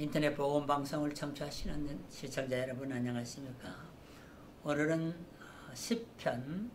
인터넷 보건 방송을 청취하시는 시청자 여러분 안녕하십니까? 오늘은 10편을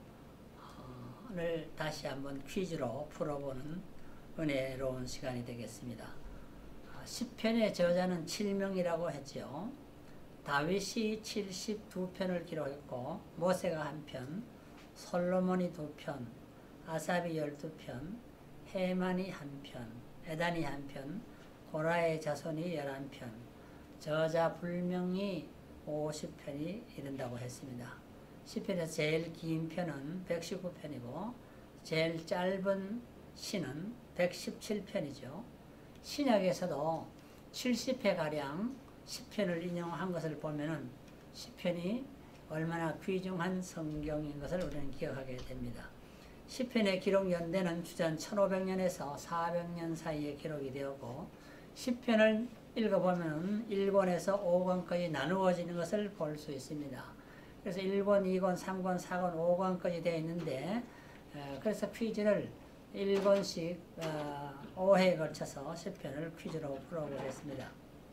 다시 한번 퀴즈로 풀어보는 은혜로운 시간이 되겠습니다. 10편의 저자는 7명이라고 했죠. 다윗이 72편을 기록했고 모세가 1편, 솔로몬이 2편, 아삽이 12편, 헤만이 1편, 에단이 1편, 고라의 자손이 11편, 저자 불명이 50편이 이른다고 했습니다. 10편에서 제일 긴 편은 119편이고 제일 짧은 시는 117편이죠. 신약에서도 70회가량 10편을 인용한 것을 보면 10편이 얼마나 귀중한 성경인 것을 우리는 기억하게 됩니다. 10편의 기록 연대는 주전 1500년에서 400년 사이에 기록이 되었고 10편을 읽어보면 1권에서 5권까지 나누어지는 것을 볼 수 있습니다. 그래서 1권, 2권, 3권, 4권, 5권까지 되어 있는데 그래서 퀴즈를 1권씩 5회에 걸쳐서 10편을 퀴즈로 풀어보겠습니다.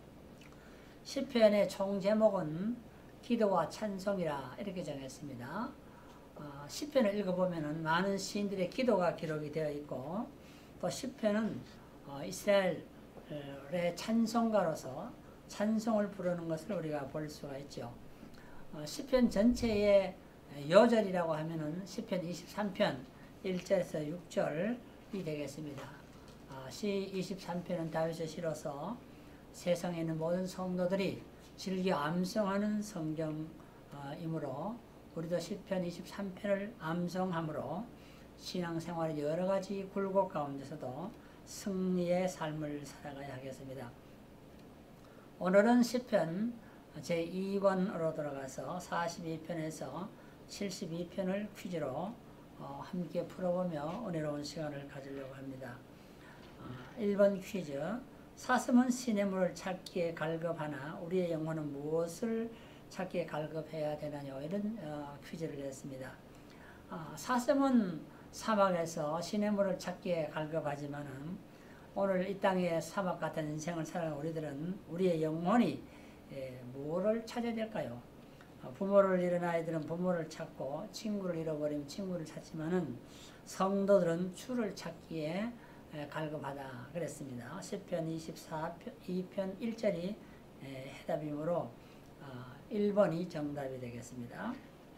10편의 총 제목은 기도와 찬송이라 이렇게 정했습니다. 10편을 읽어보면 많은 시인들의 기도가 기록이 되어 있고 또 10편은 이스라엘의 찬송가로서 찬송을 부르는 것을 우리가 볼 수가 있죠. 10편 전체의 요절이라고 하면은 10편 23편 1절에서 6절이 되겠습니다. 시 23편은 다윗의 시로서 세상에 있는 모든 성도들이 즐겨 암송하는 성경이므로 우리도 10편 23편을 암송함으로 신앙생활의 여러가지 굴곡 가운데서도 승리의 삶을 살아가야 하겠습니다. 오늘은 10편 제2권으로 들어가서 42편에서 72편을 퀴즈로 함께 풀어보며 은혜로운 시간을 가지려고 합니다. 1번 퀴즈. 사슴은 시냇물을 찾기에 갈급하나 우리의 영혼은 무엇을 찾기에 갈급해야 되나요? 이런 퀴즈를 냈습니다. 사슴은 사막에서 시냇물을 찾기에 갈급하지만은 오늘 이 땅의 사막 같은 인생을 살아가는 우리들은 우리의 영혼이 뭐를 찾아야 될까요? 부모를 잃은 아이들은 부모를 찾고 친구를 잃어버리면 친구를 찾지만은 성도들은 주를 찾기에 갈급하다 그랬습니다. 10편 2편 1절이 해답이므로 1번이 정답이 되겠습니다.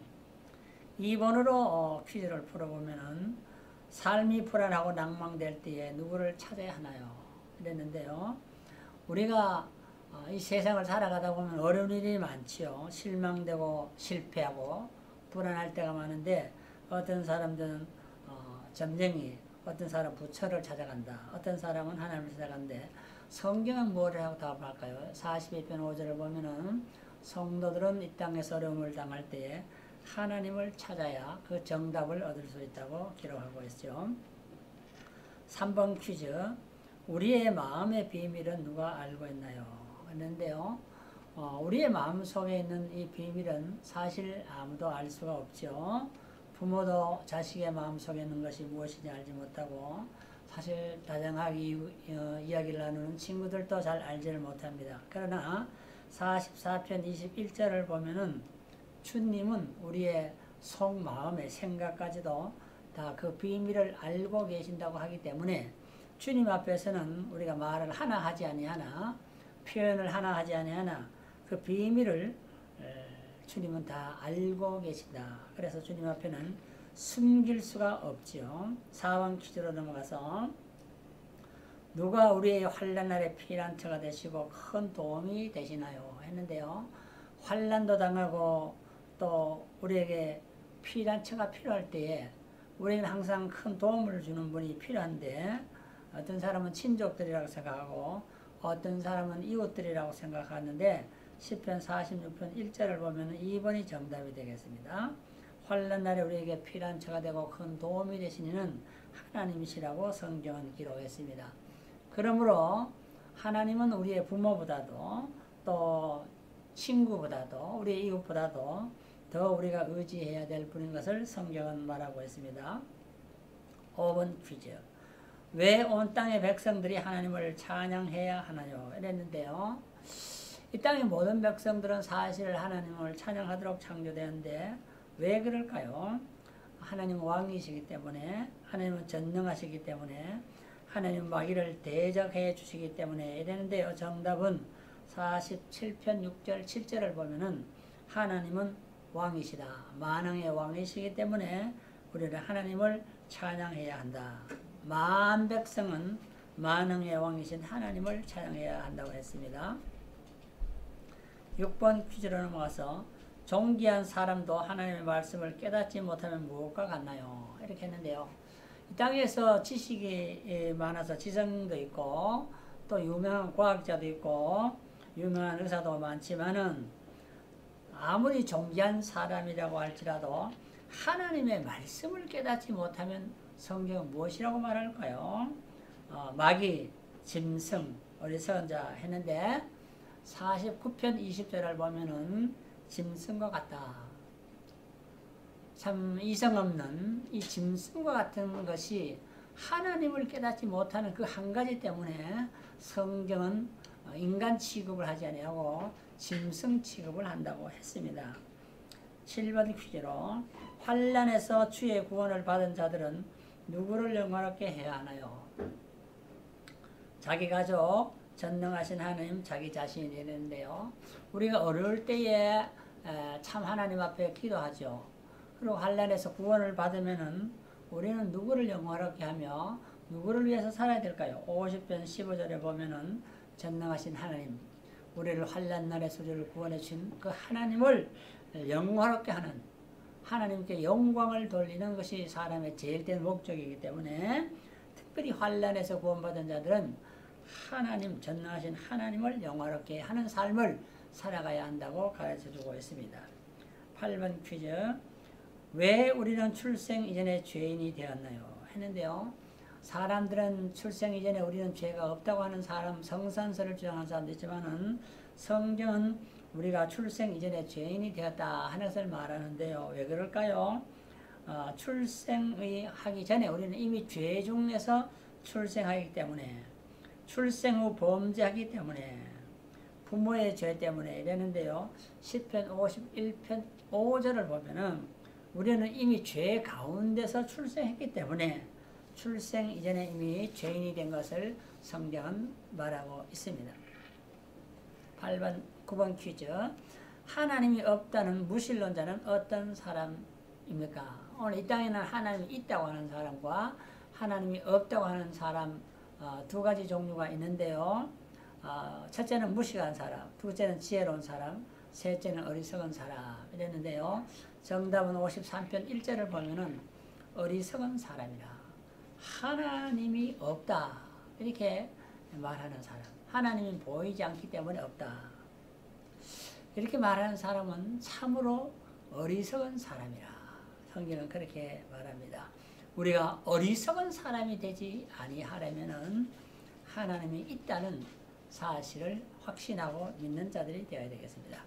2번으로 퀴즈를 풀어보면은 삶이 불안하고 낭망될 때에 누구를 찾아야 하나요? 그랬는데요. 우리가 이 세상을 살아가다 보면 어려운 일이 많지요. 실망되고 실패하고 불안할 때가 많은데 어떤 사람들은 점쟁이, 어떤 사람은 부처를 찾아간다. 어떤 사람은 하나님을 찾아간대. 성경은 뭐라고 답할까요? 42편 5절을 보면은 성도들은 이 땅에서 어려움을 당할 때에 하나님을 찾아야 그 정답을 얻을 수 있다고 기록하고 있죠. 3번 퀴즈. 우리의 마음의 비밀은 누가 알고 있나요? 했는데요. 우리의 마음 속에 있는 이 비밀은 사실 아무도 알 수가 없죠. 부모도 자식의 마음 속에 있는 것이 무엇인지 알지 못하고 사실 다정하게 이야기를 나누는 친구들도 잘 알지를 못합니다. 그러나 44편 21절을 보면은 주님은 우리의 속마음의 생각까지도 다 그 비밀을 알고 계신다고 하기 때문에 주님 앞에서는 우리가 말을 하나 하지 아니하나 표현을 하나 하지 아니하나 그 비밀을 주님은 다 알고 계신다. 그래서 주님 앞에는 숨길 수가 없지요. 4번 퀴즈로 넘어가서 누가 우리의 환난 날에 피난처가 되시고 큰 도움이 되시나요? 했는데요. 환난도 당하고 또 우리에게 피난처가 필요할 때에 우리는 항상 큰 도움을 주는 분이 필요한데 어떤 사람은 친족들이라고 생각하고 어떤 사람은 이웃들이라고 생각하는데 10편 46편 1절을 보면 2번이 정답이 되겠습니다. 환난 날에 우리에게 피난처가 되고 큰 도움이 되시는 하나님이시라고 성경은 기록했습니다. 그러므로 하나님은 우리의 부모보다도 또 친구보다도 우리의 이웃보다도 더 우리가 의지해야 될 분인 것을 성경은 말하고 있습니다. 5번 퀴즈. 왜 온 땅의 백성들이 하나님을 찬양해야 하나요? 이랬는데요. 이 땅의 모든 백성들은 사실 하나님을 찬양하도록 창조되었는데 왜 그럴까요? 하나님 왕이시기 때문에, 하나님은 전능하시기 때문에, 하나님 마귀를 대적해 주시기 때문에 이랬는데요. 정답은 47편 6절 7절을 보면은 하나님은 왕이시다. 만왕의 왕이시기 때문에 우리는 하나님을 찬양해야 한다. 만 백성은 만왕의 왕이신 하나님을 찬양해야 한다고 했습니다. 6번 퀴즈로 넘어가서 존귀한 사람도 하나님의 말씀을 깨닫지 못하면 무엇과 같나요? 이렇게 했는데요. 이 땅에서 지식이 많아서 지성도 있고 또 유명한 과학자도 있고 유명한 의사도 많지만은 아무리 존귀한 사람이라고 할지라도 하나님의 말씀을 깨닫지 못하면 성경은 무엇이라고 말할까요? 마귀, 짐승, 어리석은 자 했는데 49편 20절을 보면은 짐승과 같다. 참 이성 없는 이 짐승과 같은 것이 하나님을 깨닫지 못하는 그 한 가지 때문에 성경은 인간 취급을 하지 아니하고 짐승 취급을 한다고 했습니다. 7번 퀴즈로 환난에서 주의 구원을 받은 자들은 누구를 영화롭게 해야 하나요? 자기 가족, 전능하신 하나님, 자기 자신이 되는데요. 우리가 어려울 때에 참 하나님 앞에 기도하죠. 그리고 환난에서 구원을 받으면은 우리는 누구를 영화롭게 하며 누구를 위해서 살아야 될까요? 50편 15절에 보면은 전능하신 하나님, 우리를 환난 날의 소리를 구원해 주신 그 하나님을 영화롭게 하는, 하나님께 영광을 돌리는 것이 사람의 제일 된 목적이기 때문에 특별히 환난에서 구원받은 자들은 하나님, 전능하신 하나님을 영화롭게 하는 삶을 살아가야 한다고 가르쳐주고 있습니다. 8번 퀴즈. 왜 우리는 출생 이전에 죄인이 되었나요? 했는데요. 사람들은 출생 이전에 우리는 죄가 없다고 하는 사람, 성선설을 주장하는 사람도 있지만은 성경은 우리가 출생 이전에 죄인이 되었다 하는 것을 말하는데요. 왜 그럴까요? 출생의 하기 전에 우리는 이미 죄 중에서 출생하기 때문에, 출생 후 범죄하기 때문에, 부모의 죄 때문에 이랬는데요. 10편 51편 5절을 보면은 우리는 이미 죄 가운데서 출생했기 때문에 출생 이전에 이미 죄인이 된 것을 성경은 말하고 있습니다. 8번, 9번 퀴즈. 하나님이 없다는 무신론자는 어떤 사람입니까? 오늘 이 땅에는 하나님이 있다고 하는 사람과 하나님이 없다고 하는 사람 두 가지 종류가 있는데요. 첫째는 무식한 사람, 둘째는 지혜로운 사람, 셋째는 어리석은 사람 이랬는데요. 정답은 53편 1절을 보면은 어리석은 사람이라. 하나님이 없다 이렇게 말하는 사람, 하나님이 보이지 않기 때문에 없다 이렇게 말하는 사람은 참으로 어리석은 사람이라. 성경은 그렇게 말합니다. 우리가 어리석은 사람이 되지 아니하려면은 하나님이 있다는 사실을 확신하고 믿는 자들이 되어야 되겠습니다.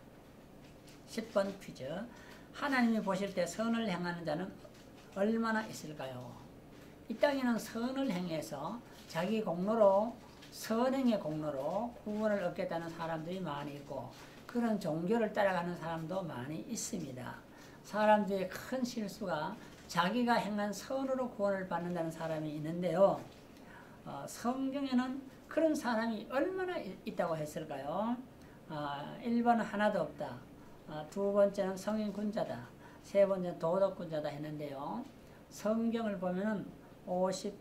10번 퀴즈. 하나님이 보실 때 선을 행하는 자는 얼마나 있을까요? 이 땅에는 선을 행해서 자기 공로로, 선행의 공로로 구원을 얻겠다는 사람들이 많이 있고 그런 종교를 따라가는 사람도 많이 있습니다. 사람들의 큰 실수가 자기가 행한 선으로 구원을 받는다는 사람이 있는데요. 성경에는 그런 사람이 얼마나 있다고 했을까요? 1번은 하나도 없다. 두 번째는 성인군자다. 세 번째는 도덕군자다 했는데요. 성경을 보면은 53편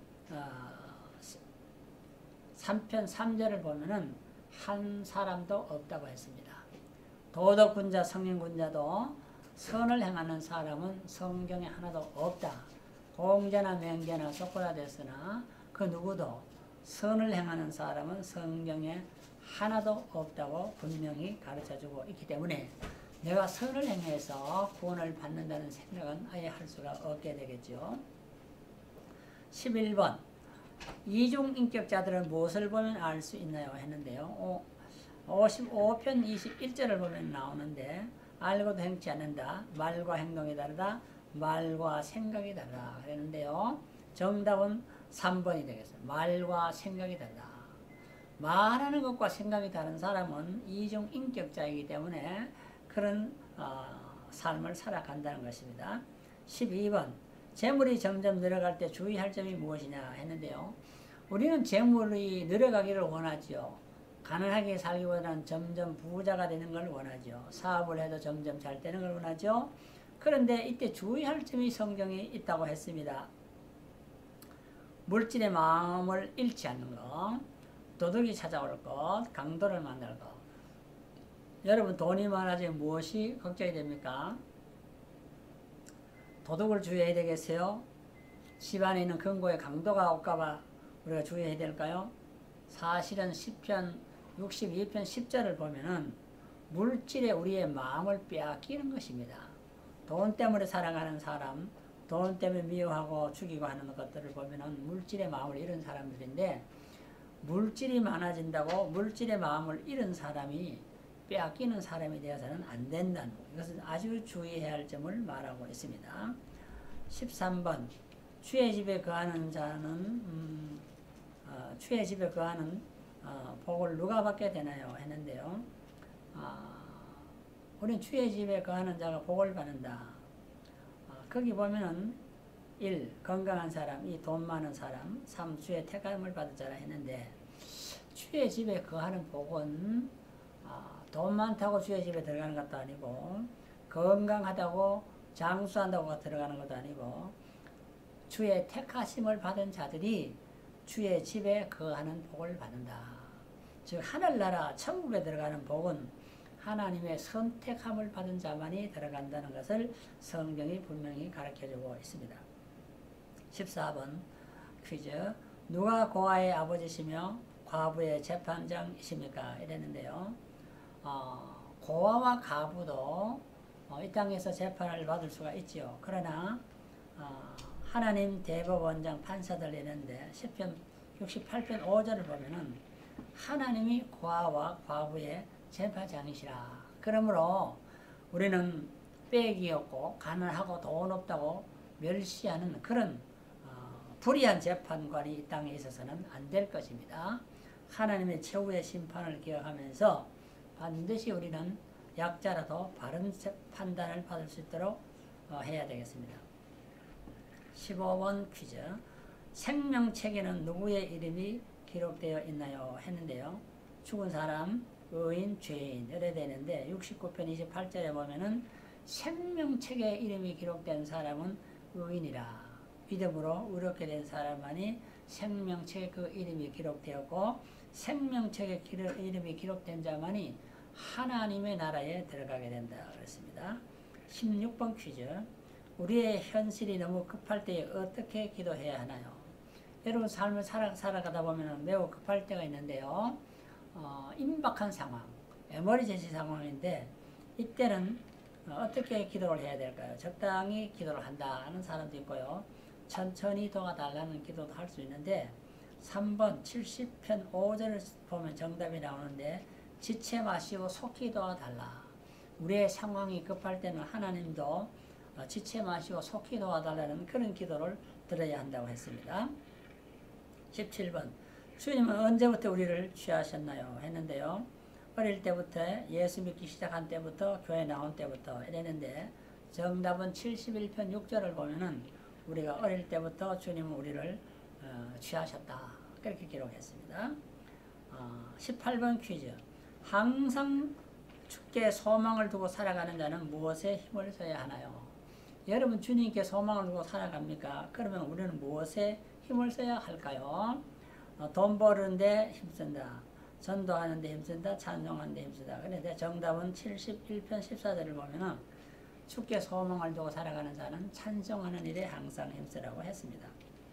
3절을 보면은 한 사람도 없다고 했습니다. 도덕군자, 성인군자도 선을 행하는 사람은 성경에 하나도 없다. 공자나 맹자나 소크라테스나 그 누구도 선을 행하는 사람은 성경에 하나도 없다고 분명히 가르쳐주고 있기 때문에 내가 선을 행해서 구원을 받는다는 생각은 아예 할 수가 없게 되겠죠. 11번. 이중인격자들은 무엇을 보면 알 수 있나요? 했는데요. 55편 21절을 보면 나오는데 알고도 행치 않는다. 말과 행동이 다르다. 말과 생각이 다르다. 그랬는데요. 정답은 3번이 되겠습니다. 말과 생각이 다르다. 말하는 것과 생각이 다른 사람은 이중인격자이기 때문에 그런 삶을 살아간다는 것입니다. 12번 재물이 점점 늘어갈 때 주의할 점이 무엇이냐 했는데요. 우리는 재물이 늘어가기를 원하지요. 가난하게 살기보다는 점점 부자가 되는 걸 원하죠. 사업을 해도 점점 잘 되는 걸 원하죠. 그런데 이때 주의할 점이 성경에 있다고 했습니다. 물질의 마음을 잃지 않는 것, 도둑이 찾아올 것, 강도를 만날 것. 여러분 돈이 많아지면 무엇이 걱정이 됩니까? 도둑을 주의해야 되겠어요? 집안에 있는 금고에 강도가 올까봐 우리가 주의해야 될까요? 사실은 시편 62편 10절을 보면은 물질에 우리의 마음을 빼앗기는 것입니다. 돈 때문에 살아가는 사람, 돈 때문에 미워하고 죽이고 하는 것들을 보면은 물질의 마음을 잃은 사람들인데, 물질이 많아진다고 물질의 마음을 잃은 사람이 빼앗기는 사람이 되어서는 안 된다는 것. 이것은 아주 주의해야 할 점을 말하고 있습니다. 13번 주의 집에 거하는 자는 주의 집에 거하는 복을 누가 받게 되나요? 했는데요. 우리는 주의 집에 거하는 자가 복을 받는다. 거기 보면은 1. 건강한 사람, 2. 돈 많은 사람, 3. 주의 택함을 받은 자라 했는데, 주의 집에 거하는 복은 돈 많다고 주의 집에 들어가는 것도 아니고, 건강하다고 장수한다고 들어가는 것도 아니고, 주의 택하심을 받은 자들이 주의 집에 거하는 복을 받는다. 즉 하늘나라 천국에 들어가는 복은 하나님의 선택함을 받은 자만이 들어간다는 것을 성경이 분명히 가르쳐주고 있습니다. 14번 퀴즈. 누가 고아의 아버지시며 과부의 재판장이십니까? 이랬는데요. 고아와 가부도 이 땅에서 재판을 받을 수가 있지요. 그러나 하나님 대법원장 판사들 이랬는데 시편 68편 5절을 보면은 하나님이 고아와 과부의 재판장이시라. 그러므로 우리는 빽이 없고 가난하고 돈 없다고 멸시하는 그런 불의한 재판관이 이 땅에 있어서는 안 될 것입니다. 하나님의 최후의 심판을 기억하면서 반드시 우리는 약자라도 바른 판단을 받을 수 있도록 해야 되겠습니다. 15번 퀴즈. 생명책에는 누구의 이름이 기록되어 있나요? 했는데요. 죽은 사람, 의인, 죄인 이래 되는데 69편 28절에 보면은 생명책에 이름이 기록된 사람은 의인이라. 믿음으로 의롭게 된 사람만이 생명책에 그 이름이 기록되었고, 생명책에 이름이 기록된 자만이 하나님의 나라에 들어가게 된다 그랬습니다. 16번 퀴즈. 우리의 현실이 너무 급할 때에 어떻게 기도해야 하나요? 여러분 삶을 살아가다 보면 매우 급할 때가 있는데요. 임박한 상황, 에머리전시 상황인데 이때는 어떻게 기도를 해야 될까요? 적당히 기도를 한다는 사람도 있고요. 천천히 도와달라는 기도도 할 수 있는데 3번 70편 5절을 보면 정답이 나오는데 지체 마시고 속히 도와달라. 우리의 상황이 급할 때는 하나님도 지체 마시고 속히 도와달라는 그런 기도를 드려야 한다고 했습니다. 17번 주님은 언제부터 우리를 취하셨나요? 했는데요. 어릴 때부터 예수 믿기 시작한 때부터 교회 나온 때부터 이랬는데 정답은 71편 6절을 보면은 우리가 어릴 때부터 주님은 우리를 취하셨다. 그렇게 기록했습니다. 18번 퀴즈. 항상 주께 소망을 두고 살아가는 자는 무엇에 힘을 써야 하나요? 여러분 주님께 소망을 두고 살아갑니까? 그러면 우리는 무엇에 힘을 써야 할까요? 돈 버는데 힘쓴다. 전도하는 데 힘쓴다. 찬송하는 데 힘쓴다. 그런데 정답은 71편 14절을 보면은 주께 소망을 두고 살아가는 자는 찬송하는 일에 항상 힘쓰라고 했습니다.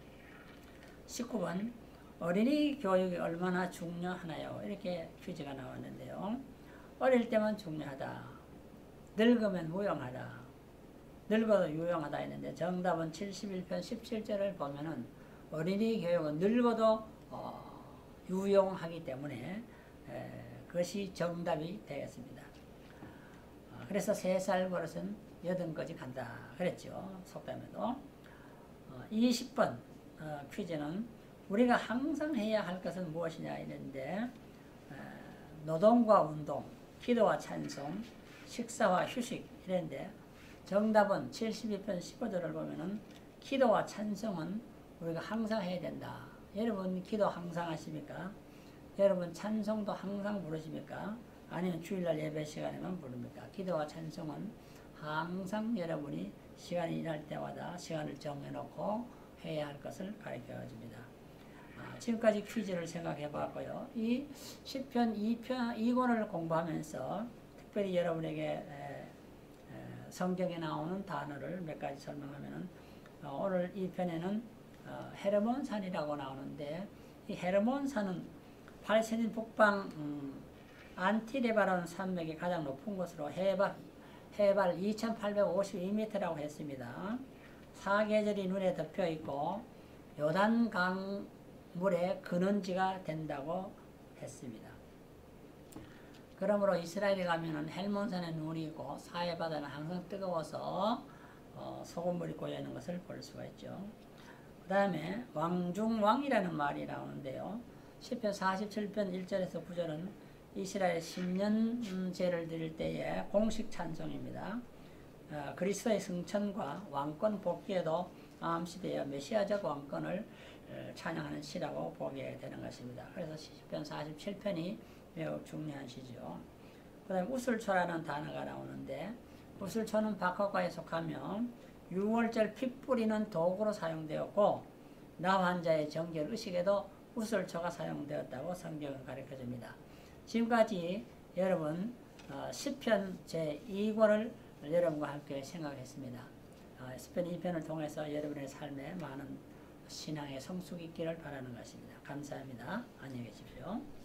19번 어린이 교육이 얼마나 중요하나요? 이렇게 퀴즈가 나왔는데요. 어릴 때만 중요하다. 늙으면 무용하다. 늙어도 유용하다 했는데 정답은 71편 17절을 보면은 어린이 교육은 늙어도 유용하기 때문에 그것이 정답이 되겠습니다. 그래서 3살 버릇은 80까지 간다 그랬죠. 속담에도. 20번 퀴즈는 우리가 항상 해야 할 것은 무엇이냐 이랬는데 노동과 운동, 기도와 찬송, 식사와 휴식 이랬는데 정답은 72편 15절을 보면은 기도와 찬송은 우리가 항상 해야 된다. 여러분 기도 항상 하십니까? 여러분 찬송도 항상 부르십니까? 아니면 주일날 예배 시간에만 부릅니까? 기도와 찬송은 항상 여러분이 시간이 일할 때마다 시간을 정해놓고 해야 할 것을 가르쳐 줍니다. 지금까지 퀴즈를 생각해 봤고요. 이 시편 2권을 공부하면서 특별히 여러분에게 성경에 나오는 단어를 몇 가지 설명하면은 오늘 이 편에는 헤르몬산이라고 나오는데 이 헤르몬산은 팔레스틴 북방 안티레바론 산맥이 가장 높은 곳으로 해발 2852m라고 했습니다. 사계절이 눈에 덮여 있고 요단 강물의 근원지가 된다고 했습니다. 그러므로 이스라엘에 가면은 헬몬산에 눈이 있고 사해바다는 항상 뜨거워서 소금물이 고여 있는 것을 볼 수가 있죠. 그 다음에 왕중왕이라는 말이 나오는데요. 시편 47편 1절에서 9절은 이스라엘 신년제를 드릴 때의 공식 찬송입니다. 그리스도의 승천과 왕권 복귀에도 암시되어 메시아적 왕권을 찬양하는 시라고 보게 되는 것입니다. 그래서 시편 47편이 매우 중요한 시죠. 그 다음에 우슬초라는 단어가 나오는데 우슬초는 박학과에 속하며 6월절 피 뿌리는 도구로 사용되었고 나 환자의 정결 의식에도 우슬초가 사용되었다고 성경은 가르쳐줍니다. 지금까지 여러분 시편 제2권을 여러분과 함께 생각했습니다. 시편 2편을 통해서 여러분의 삶에 많은 신앙의 성숙이 있기를 바라는 것입니다. 감사합니다. 안녕히 계십시오.